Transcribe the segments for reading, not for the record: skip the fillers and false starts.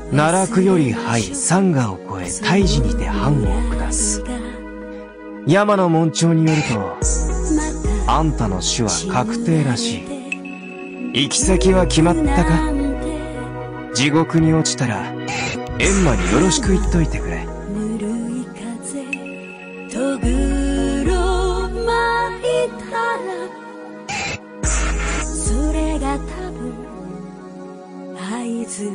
奈落より灰山河を越え大事にて藩を下す。山の紋帳によると、あんたの死は確定らしい。行き先は決まったか？地獄に落ちたら閻魔によろしく言っといてくれ。 ぬるい風とぐろ巻いたら、それが多分合図。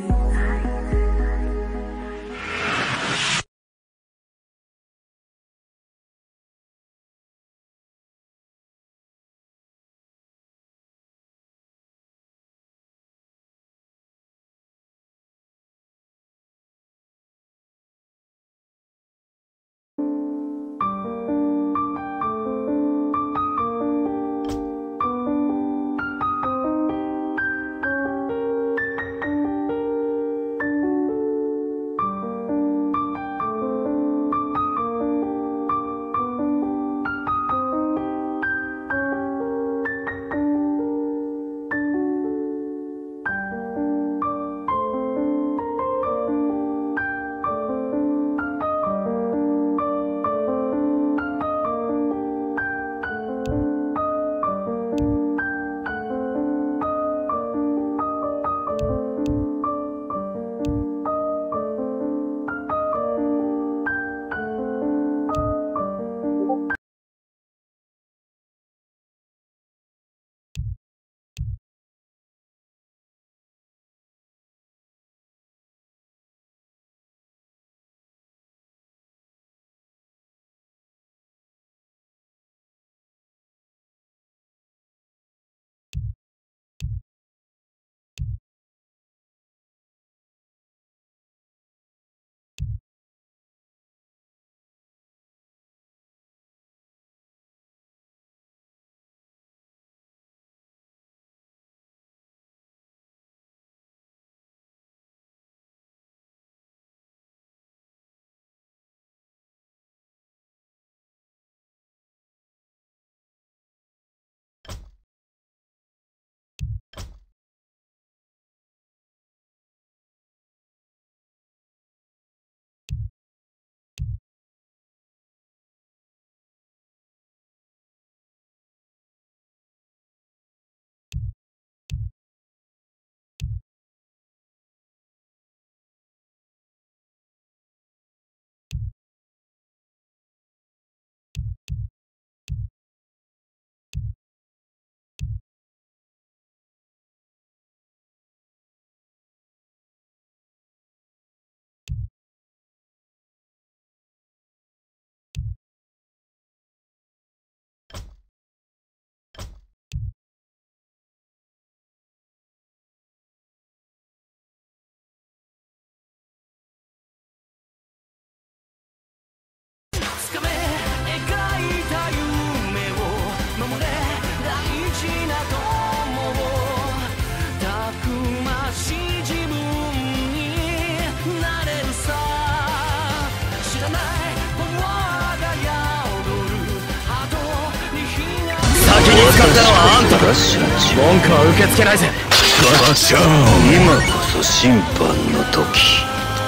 使ったのはあんただ。文句は受け付けないぜ。ガシャーン。今こそ審判の時。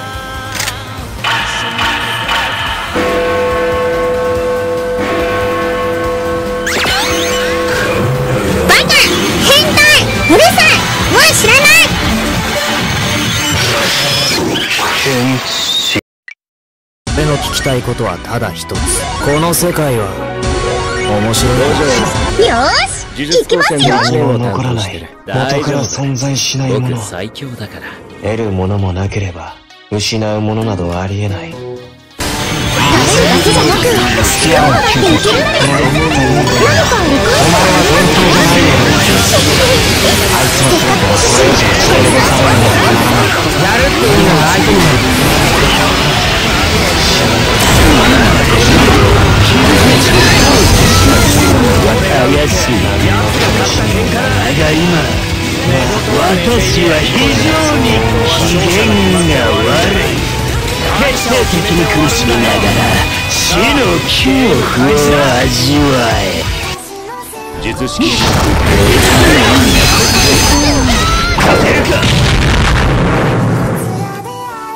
バカ！変態！うるさい！もう知らない！ 俺の聞きたいことはただ一つ。この世界は面白い。 よーし行きますよ。 何も残らない。元から存在しないもの。 僕最強だから。 得るものもなければ失うものなどありえない。 出すだけじゃなく付き合うだっていけるんですよ。何かあるか。 お前は本当じゃないよ。あいつの姿はこれ以上それで様にやるっていうのが相手になる。 怪しい。だが今私は非常に機嫌が悪い。決定的に苦しみながら死の恐怖を味わえ。術式勝てるか。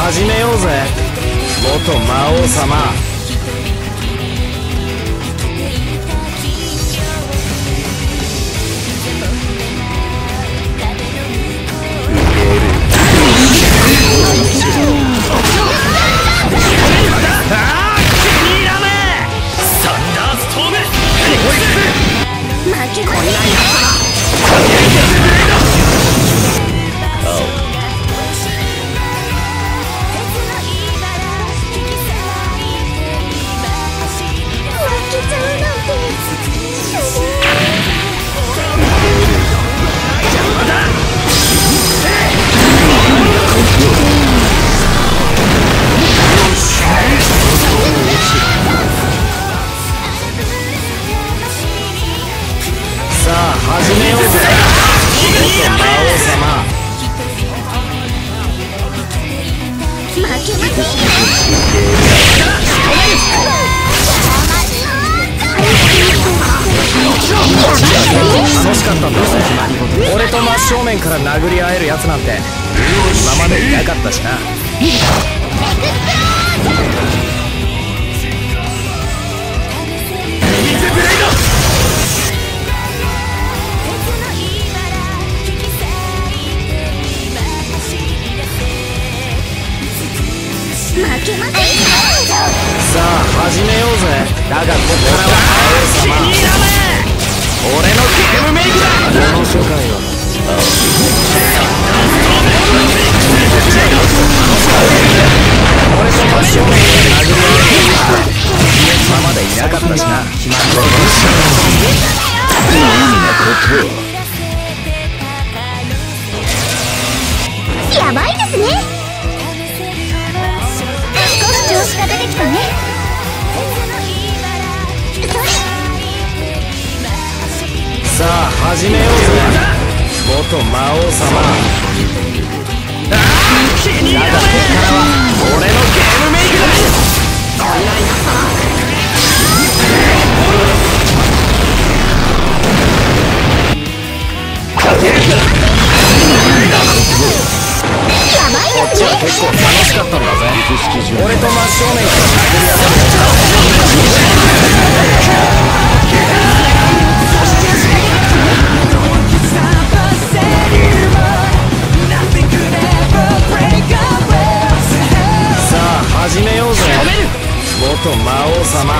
始めようぜ元魔王様。始めようぜ元魔王様。楽しかったんだぜ。俺と真正面から殴り合えるやつなんて今までいなかったしな。さあ始めようぜ。だがここからは魔王様。俺のゲームメイクだ。この世界は俺と真正面で殴り合えるやつだ。今までいなかったしな。意味なことやばいですね。少し調子が出てきたね。 さあ始めようぜ元魔王様。だがここからは俺のゲームメイクだ。こっちは結構楽しかったんだぜ。俺と真正面から殴り合う。さあ始めようぜ元魔王様。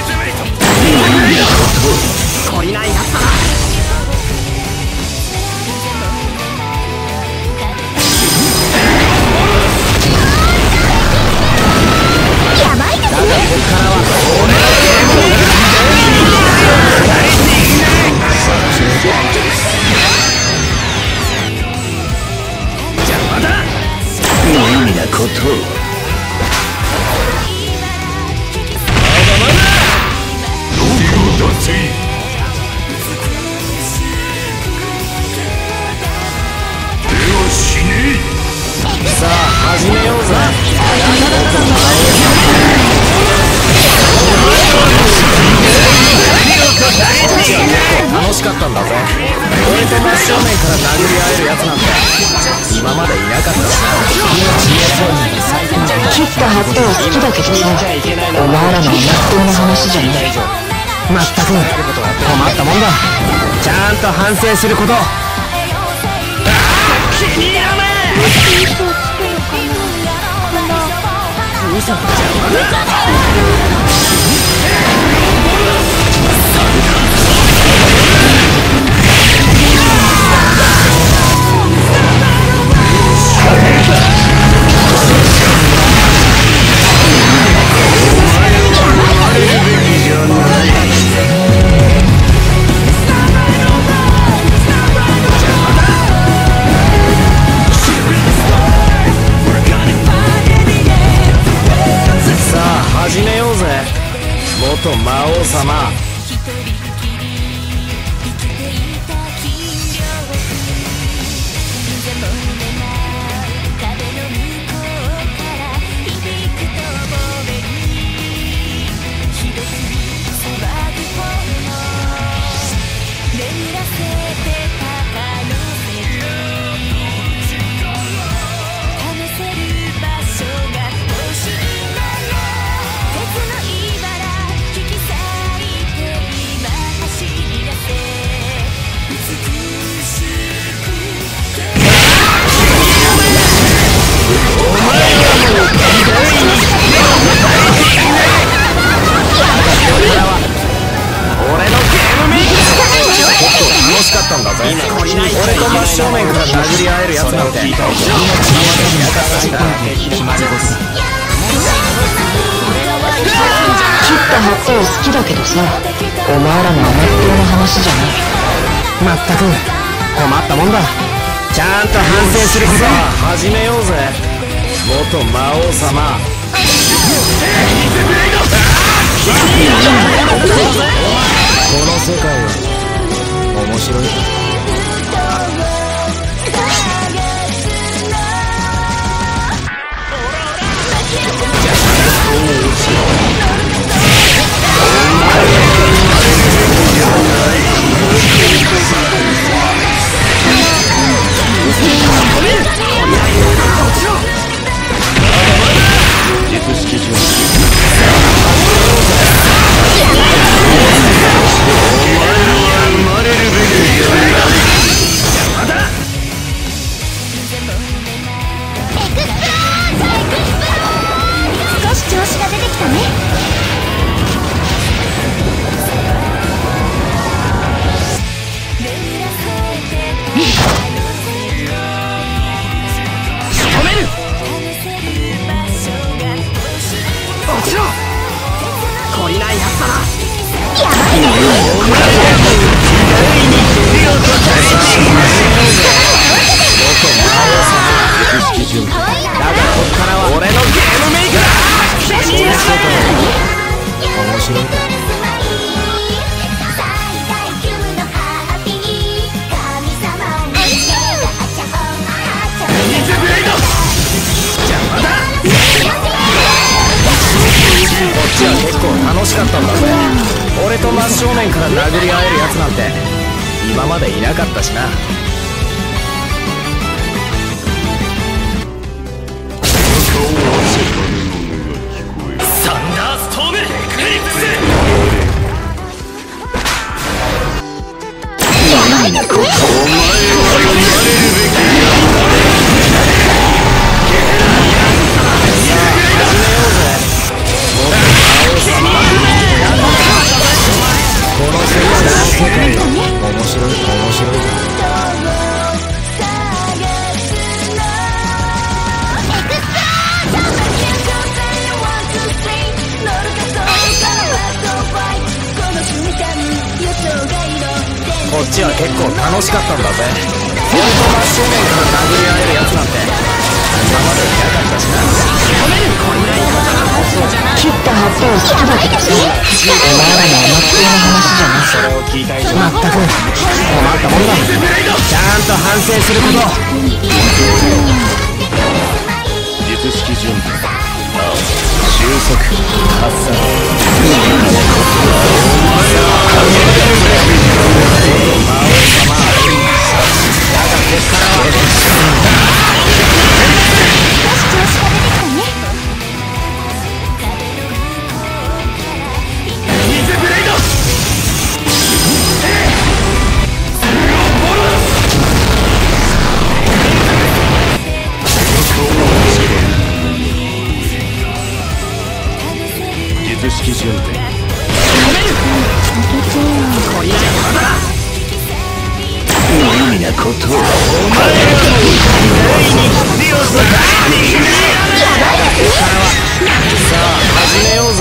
懲りないやつだ。 やばいですね。 だがここからは俺のゲームメイクだ。邪魔だ。無意味なことを。さあ始めようぜ。楽しかったんだぜ。俺と真正面から殴り合えるやつなんて今までいなかったしな。 切ったはずとは好きだけどさ、お前らのまっとうな話じゃねえ。まったく困ったもんだ。 ちゃんと反省すること。気に入らねえ。始めようぜ元魔王様。 試せる場所殴り合えるやつなんて今までいなかったしな。決まり事だ。 切った葉っぱを好きだけどさ、お前らの甘っとうな話じゃない。まったく困ったもんだ。 ちゃんと反省すること。さあ始めようぜ、元魔王様。この世界は面白い。 少し調子が出てきたね。 懲りないやつだな。 やばいね。 だがこっからは俺のゲームメイクだ。面白いか。こっちは結構楽しかったんだぜ。俺と真正面から殴り合えるやつなんて今までいなかったしな。サンダーストームエクリプス。何なことお前は読まれるべきこの世界面白い面白い。こっちは結構楽しかったんだぜ。本当真正面から殴り合えるやつなんて今までいなかったしな。 切った葉っぱを好きだけどさ、お前らの甘っとうな話じゃない。 それを聞いた以上まったく困ったもんだ。 ちゃんと反省すること。術式準備収束発散。術式準備無意味なことをお前らの第に必要と第にやばいやつ。さあ始めようぜ。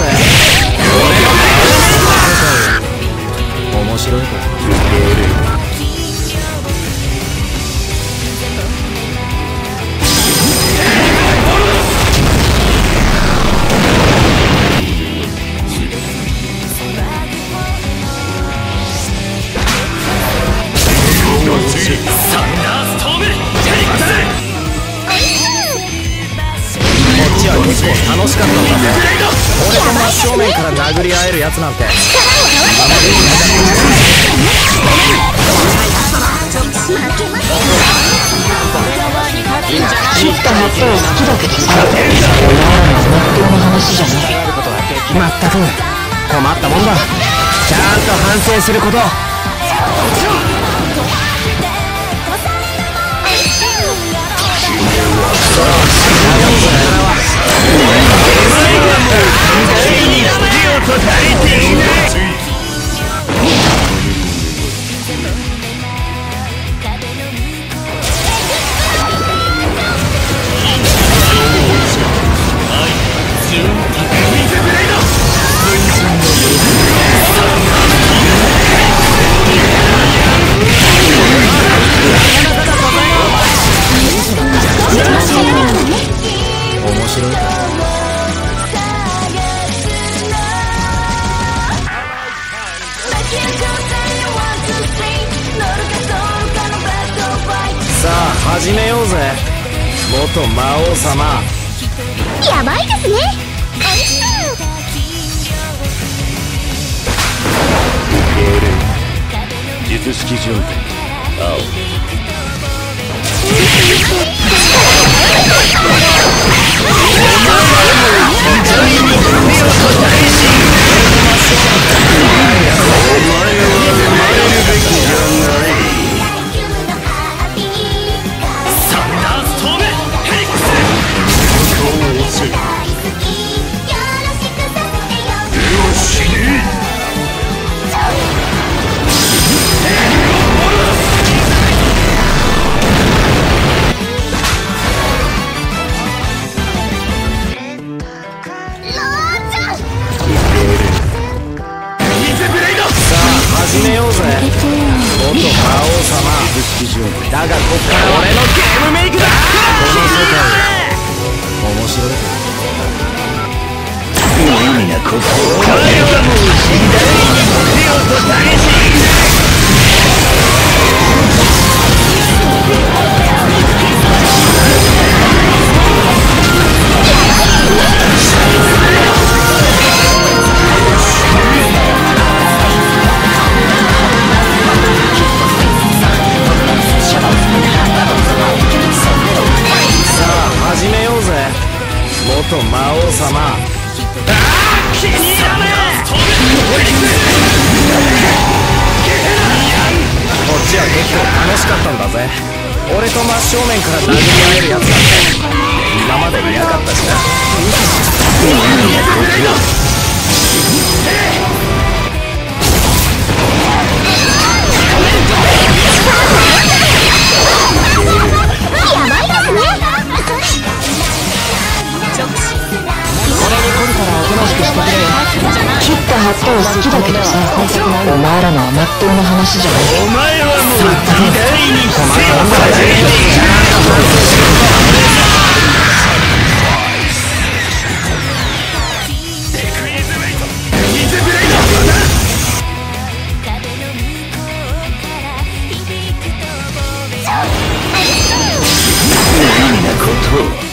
面白いか。サンダーストームこっちは結構楽しかったんだぜ。俺と真正面から殴り合えるやつなんて今までいなかった。 切った葉っぱを好きだけどさ、お前らの甘っとうな話じゃない。まったく困ったもんだ。 ちゃんと反省すること。 始めようぜ元魔王様。 やばいですね。おいしそう。 術式準備青。 始めようぜ元魔王様。だがこっから俺のゲームメイクだ。この世界面白い。 無意味なことをこれはもう時代に手をと激しい。 始めようぜ元魔王様。気に入らねえ。こっちは結構楽しかったんだぜ。俺と真正面から殴り合えるやつだって今までいなかったしな。 切った葉っぱを好きだけどさ、お前らのはまっとうな話じゃない。 お前はもう時代に手を始めている。無意味なことを。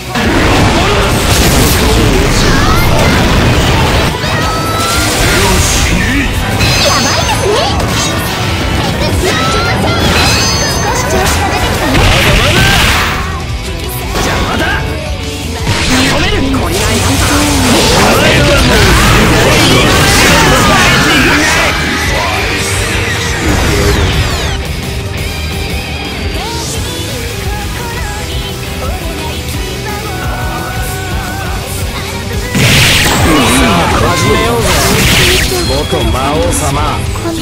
始めようぜ元魔王様。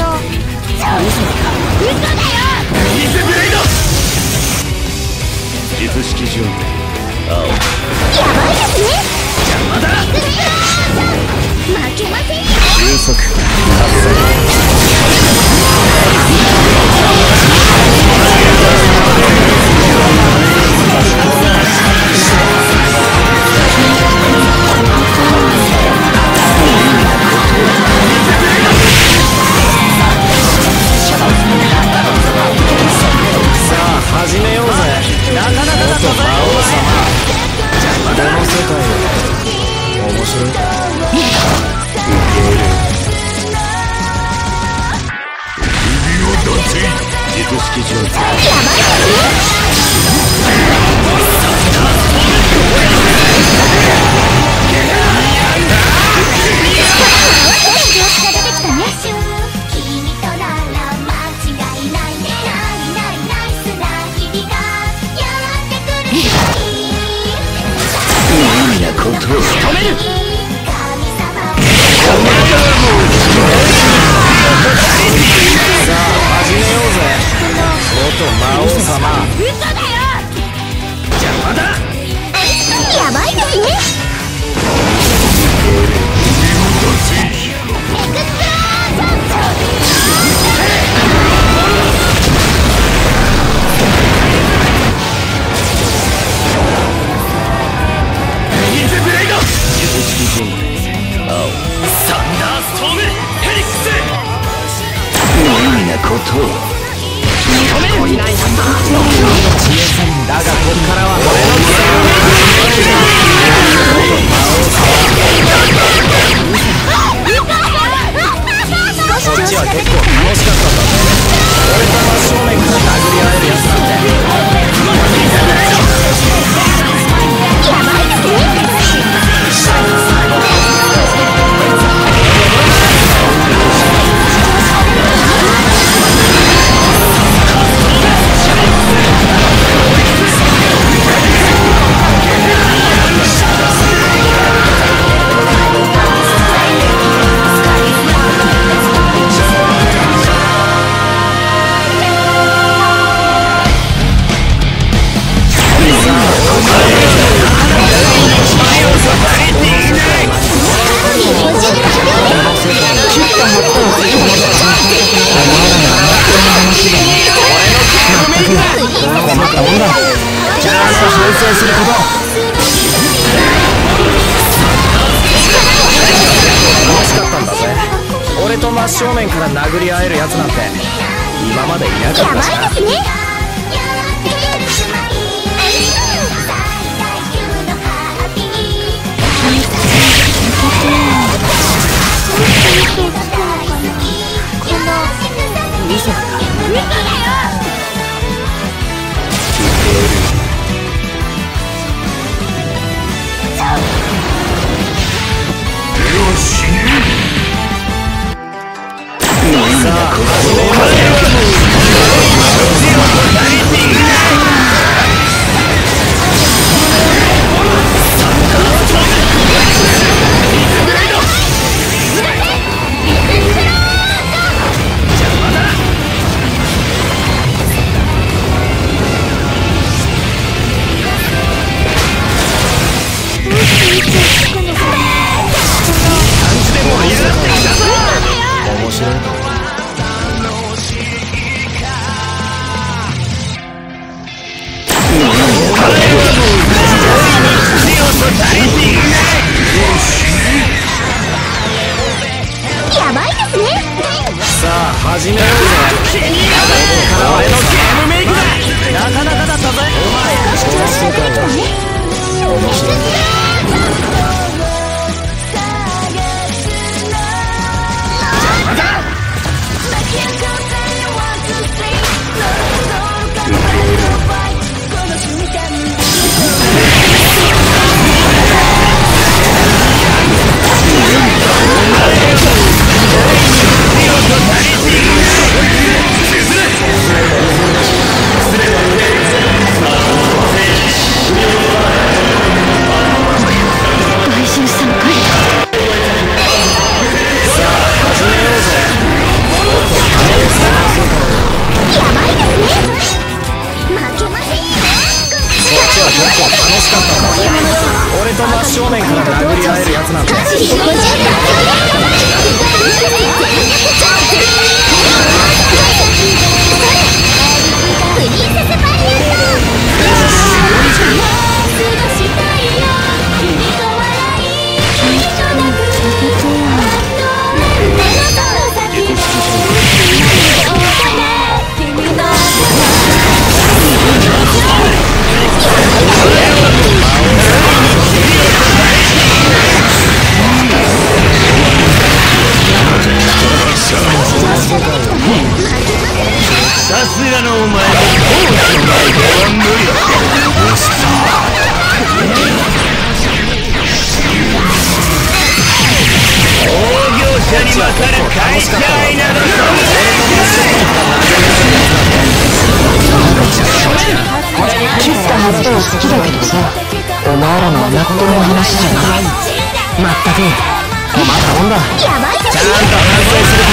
術式準備青。 やばいですね。邪魔だ。負けませんよ。 収束達始めようぜ元魔王様。この世界は面白いか。 術式準備無意味なことを止める。 さあ始めようぜ元魔王様。邪魔だ。 やばいですね。 術式準備青。サンダーストームヘリックス。無意味なことを止める。 だがこっからは俺のこっちは結構楽しかったんだぜ。俺と真正面から殴り合えるやつなんてやばいですね。 俺と真正面から殴り合えるやつなんて今までいなかったしな。 やばいですね。 さあ始めようぜ。俺のゲームメイクだ。なかなかだったぜ。 主張してくるとはね。 面白い。俺と真正面から殴り合えるやつなんてさすがのお前もコースの前では無理だ。大業者に勝る会社員など切った発想好きだけどさ、お前らの納得の話じゃない。まったく困ったもんだ。 やばいですね。 ちゃんと反省すること。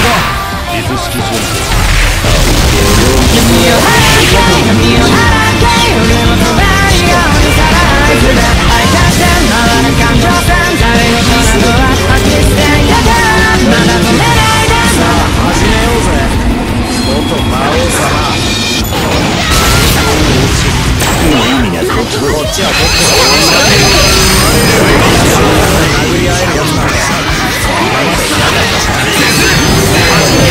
殴り合えるやつなんて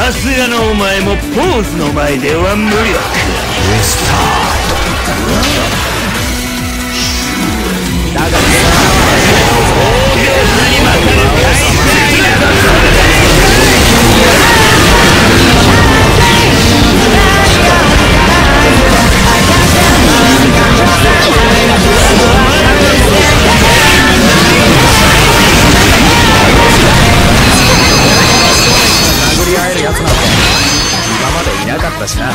さすがのお前もポーズの前では無力。だが大業者に勝る会社など殴り合えるやつなんて今までいなかったしな。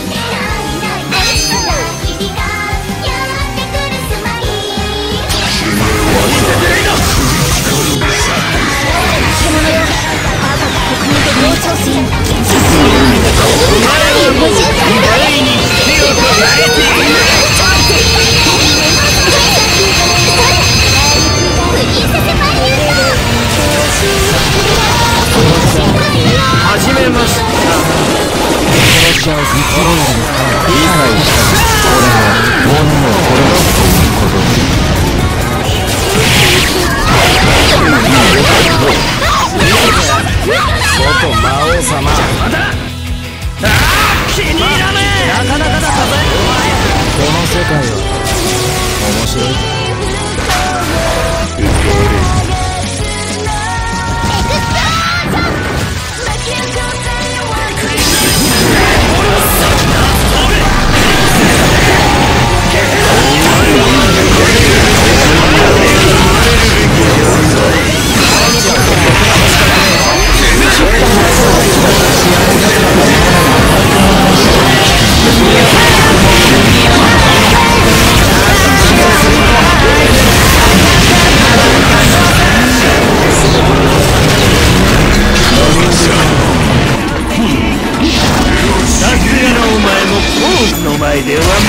始めました。このじゃ実用理解した。俺は物を殺すということ外魔王様。気に入らねえ。なかなかだったぜ。この世界は面白いぞ。お前では無力。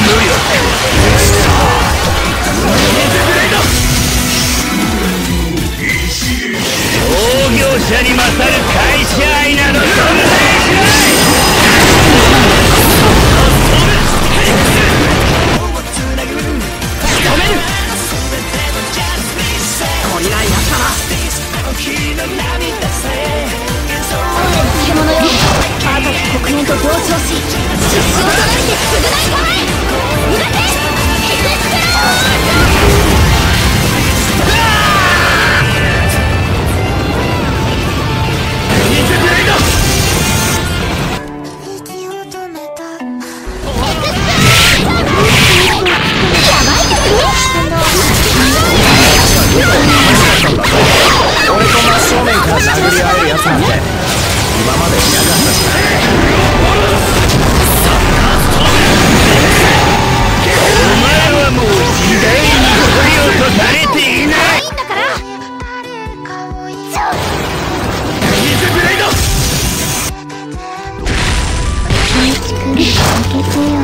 創業者に勝る会社愛など存在しない。止める。懲りないやつだな。 獣よ、赤き黒煙と同調し、実証となって償いたまえ。逃がせ、エクスペラ俺と真正面から殴り合えるやつなんて今までいなかったしな。お前はもう時代に必要とされていない。 いいんだから。 水ブレイド。 大地君、開けてよ。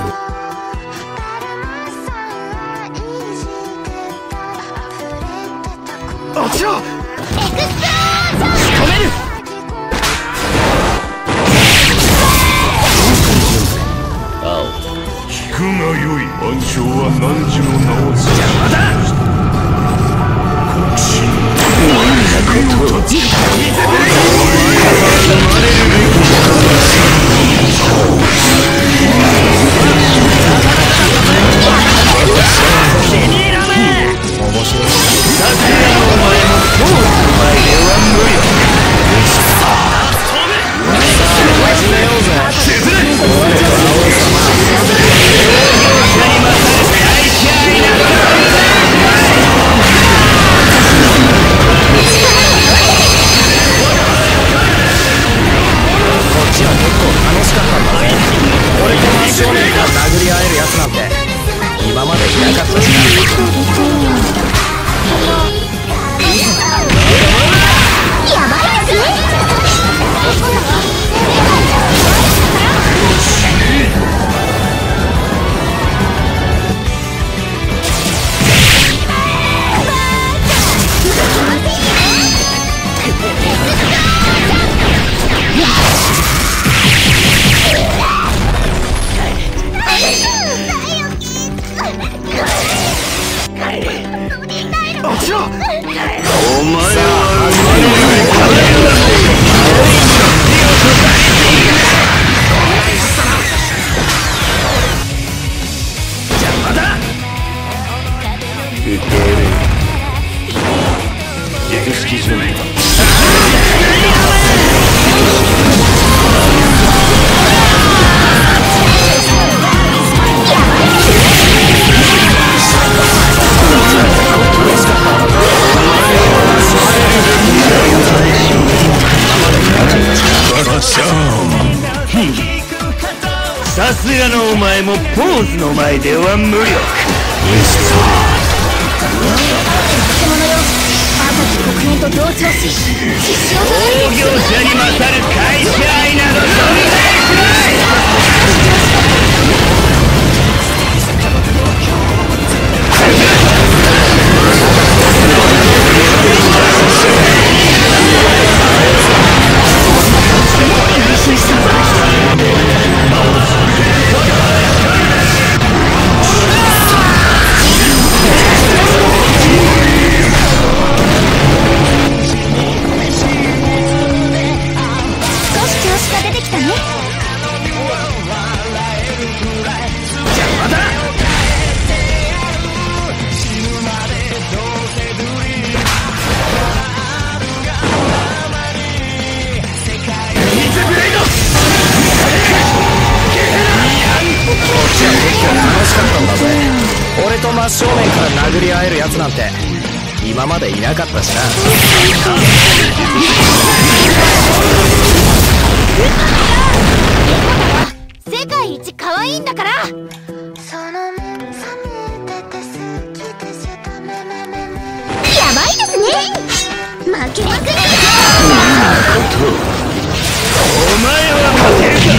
落ちろ。 エクスプロージョン。 仕留める。 聞くがよい。万象は汝の名を邪魔だ。国心のことを立つ。気に入らねえ。面白い。さすがのお前もポーズの前では無力。始めようぜ。削れ。殴り合えるやつなんて今までいなかったしな。 やばいですね。 はい。 さすがのお前もポーズの前では無力。 獣よ、赤き黒煙と同調し、獅子を創業者に勝る会社愛など存在しない。 少し調子が出てきたね。 邪魔だ。 楽しかったんだぜ。俺と真正面から殴り合えるやつなんて今までいなかったしな。 世界一可愛いんだから。やばいですね。負けまくり。 お前は勝てるか。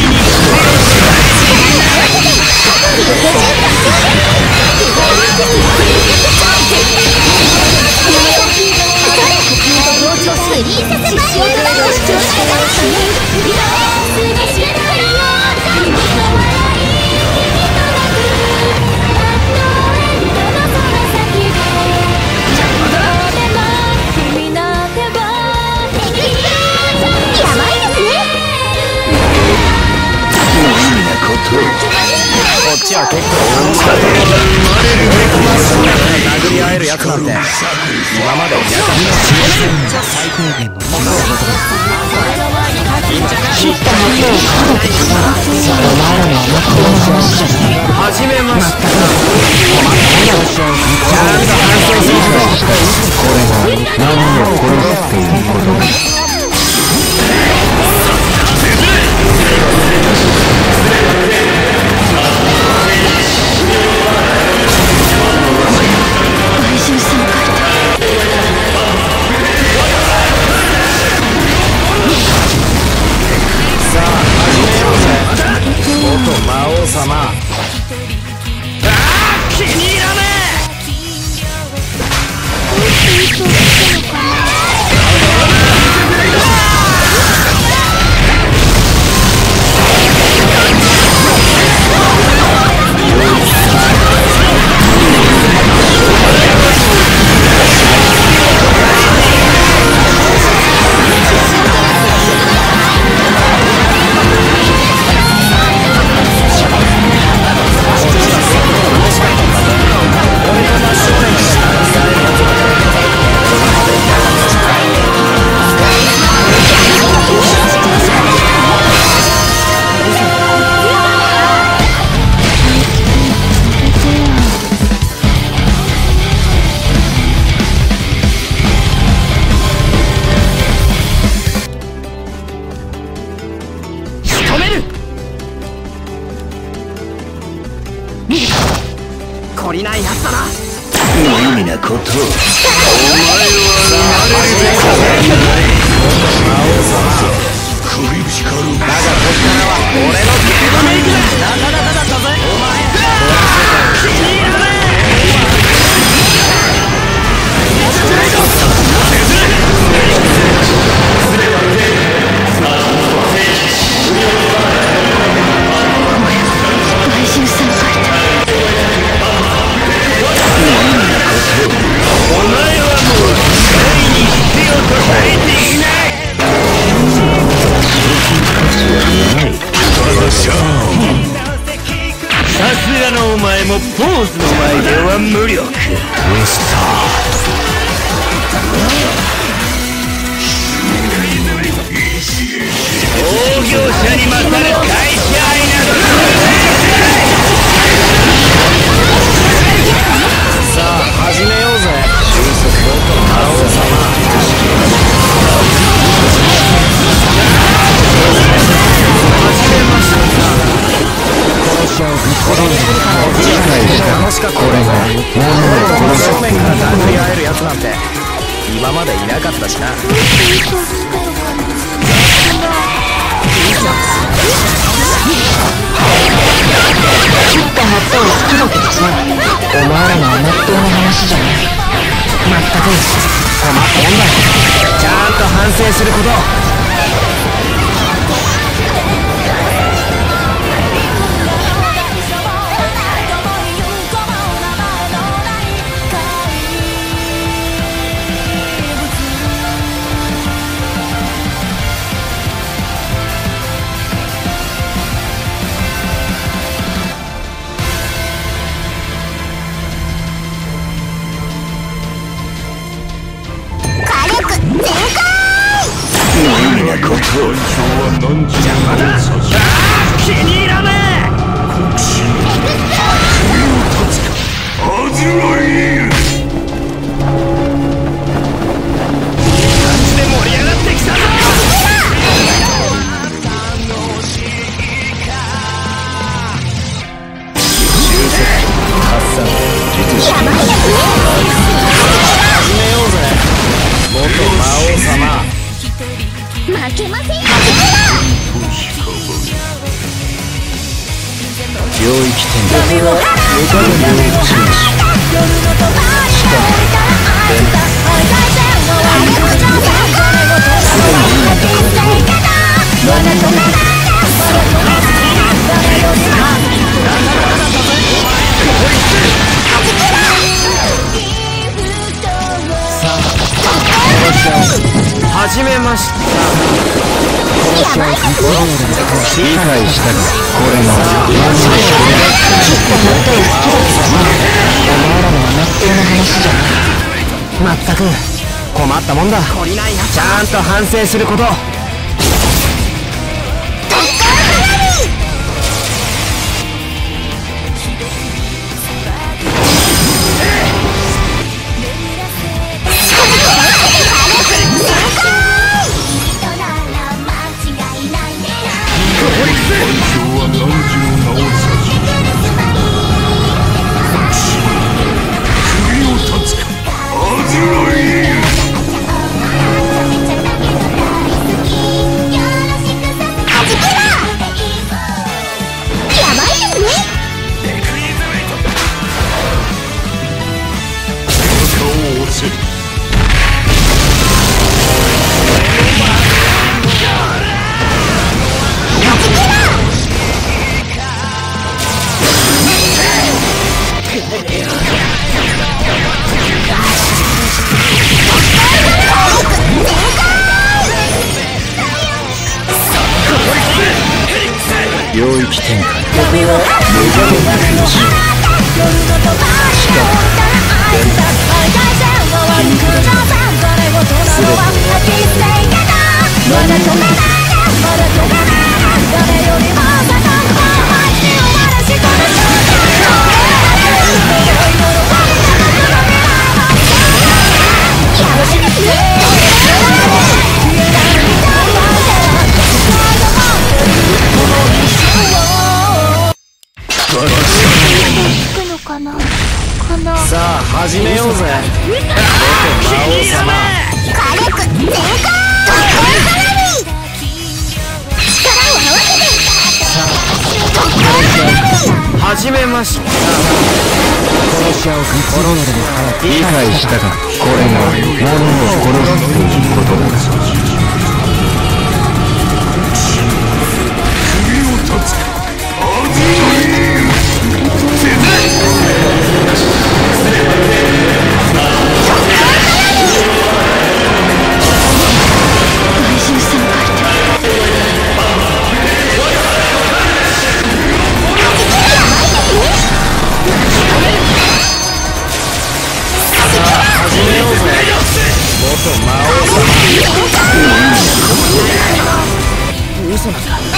プリンセスマリアの主張こっちは結構楽しかった。殴り合えるやつなんて今までいなかったし。 最低限の切った箱をかけてさ、お前らの甘くの話じゃない。 始めました。 ちゃんと反省するぞ。これが何を殺すっていうことだ。 魔王様。 気に入らね懲りないやつだな。 無意味なことを。お前は首光る。 だがこっからは俺のゲームメイクだ。なかなかだったぜ。お前気に入らねお前はもう誰に必要とされていない。さすがのお前もポーズの前では無力。創業者に勝る会社愛などさあ始めようぜ。収束元魔王様。始めました。 これが物を殺す正面から殴り合えるやつなんて今までいなかったしな。 切った葉っぱは好きだけどさ、お前らの甘っとうな話じゃない。まったく困ったもんだ。 ちゃんと反省すること。 気に入らねえ。 国士の首を断つか。恥じらい。 感じで盛り上がってきたぞ。 始めようぜ元魔王様。 負けませんよ。 領域展開。 夜のと始めました。 理解したか。これがお前らの甘っとうな話じゃない。まったく困ったもんだ。 ちゃんと反省すること。 領域展開。 さあ始めようぜ元魔王様。 火力全開。 始めました。 殺し合う心のでも早く理解したか。これが物を殺すということだ。 首を断つか。恥じらい。 嘘なんだ。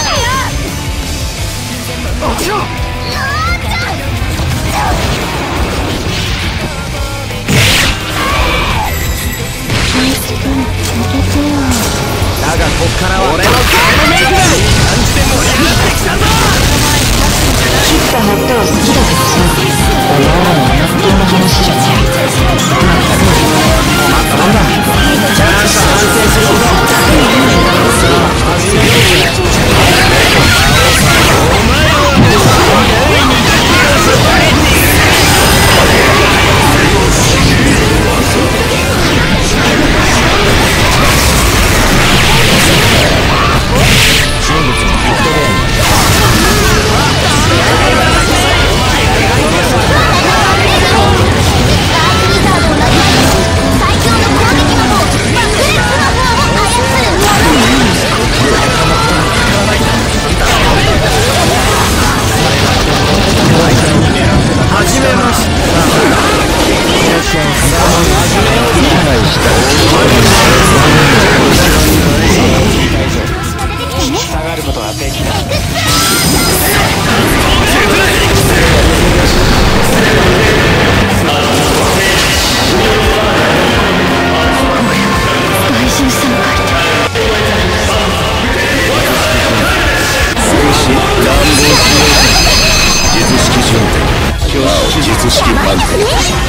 だがこっからは俺のゲームメイクだ。感じで盛り上がってきたぞ。 切った葉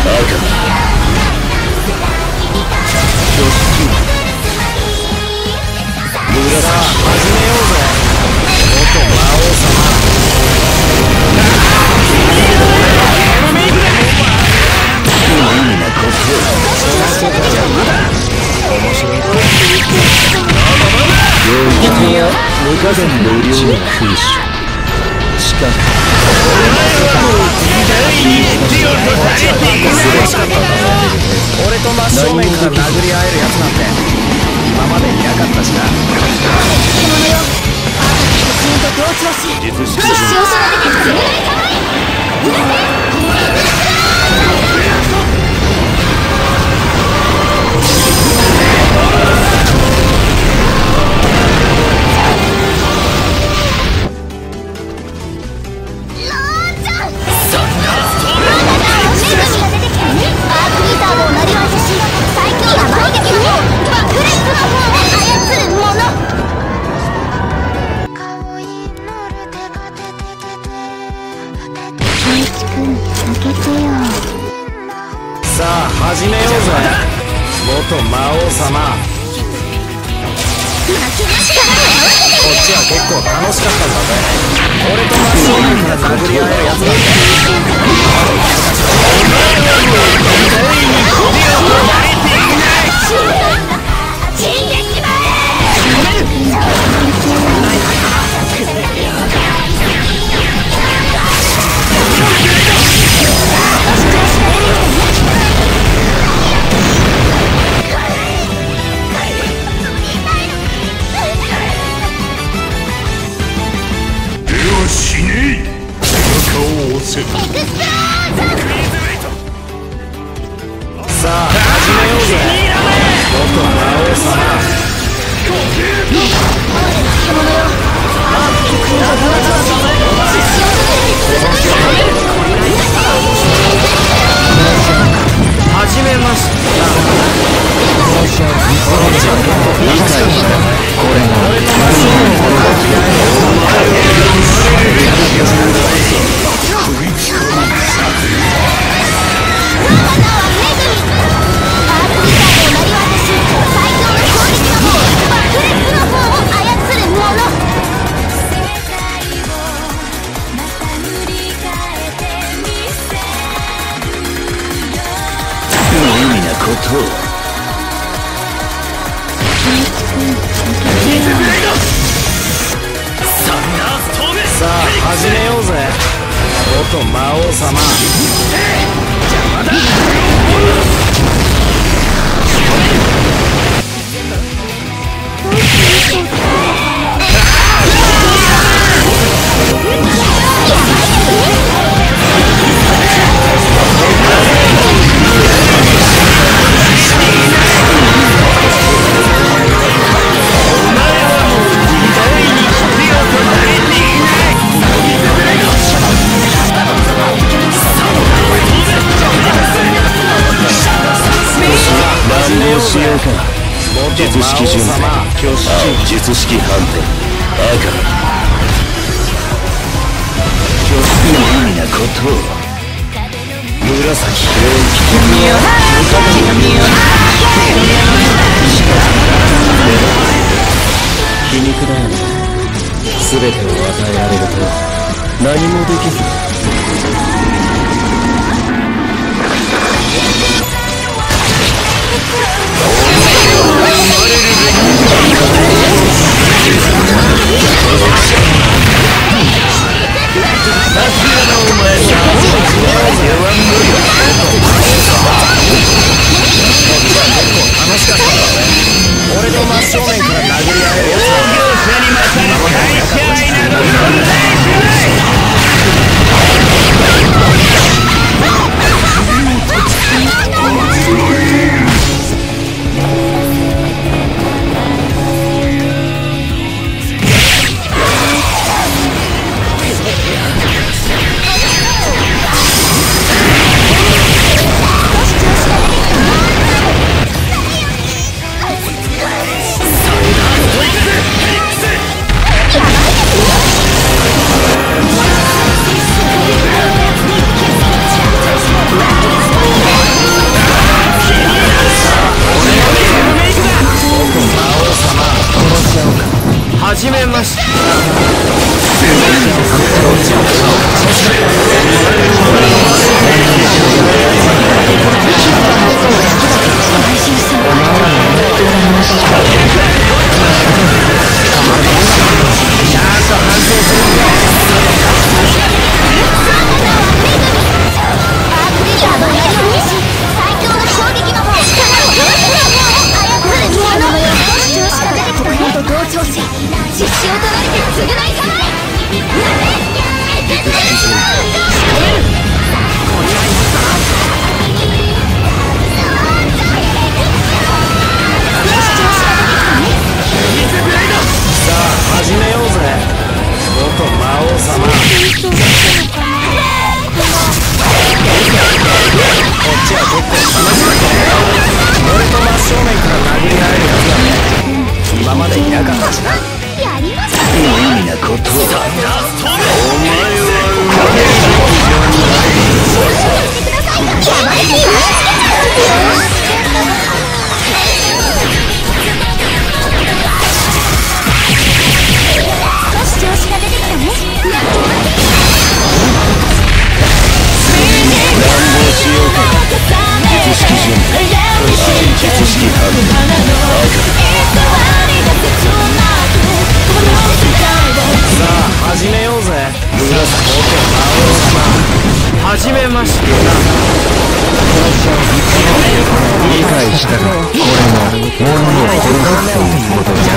俺と真正面から殴り合えるやつなんて今までいなかったしな。 獣よ、国民と同調し実施を育ててくれ。 さあ始めようぜ元魔王様。こっちは結構楽しかったんだぜ。俺と真正面から殴り合えるやつだって死ねえ。背中を押せ。 さあ始めようぜ元魔王様。始めました。理解した。これが俺の真正面から殴り合えるやつなんさあ始めようぜ元魔王様。術式順序、青、術式反転、赤、無意味なことを紫、皮肉だよね。全てを与えられると何もできず俺の真正面から殴り合えるやつ始めようぜ元魔王様。こっちは結構楽しかった。俺と真正面から殴り合えるやつなんて今までいなかったしな。 無意味なことを。お前は始めようぜ。 始めましたな。 理解したか。これも物を殺すということじゃ。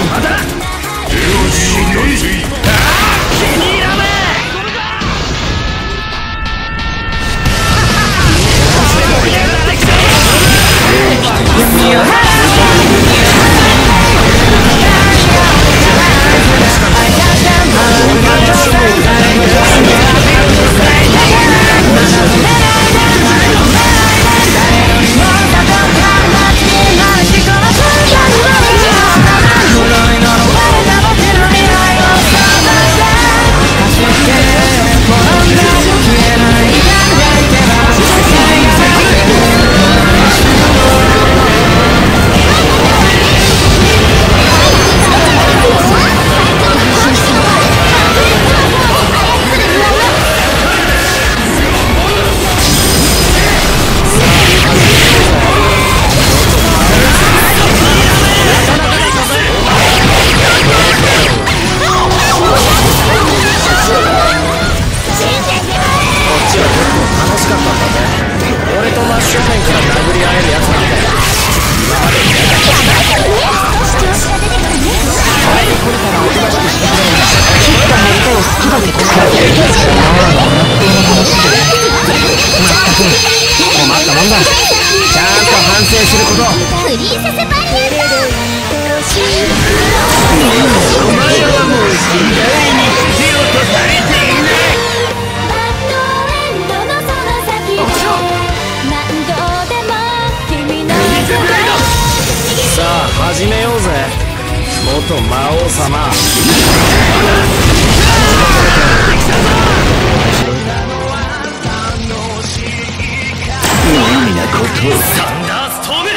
始めようぜ元魔王様。 無意味なことを。 サンダーストーム。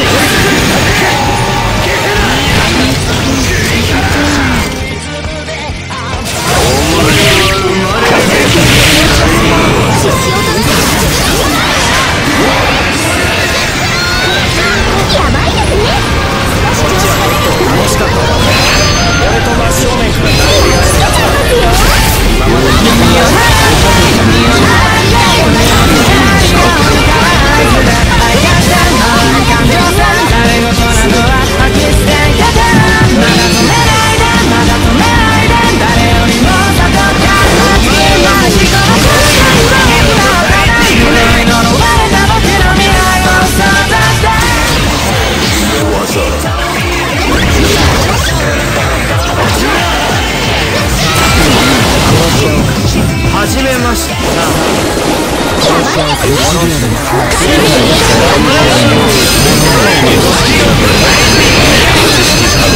始めましたな。 無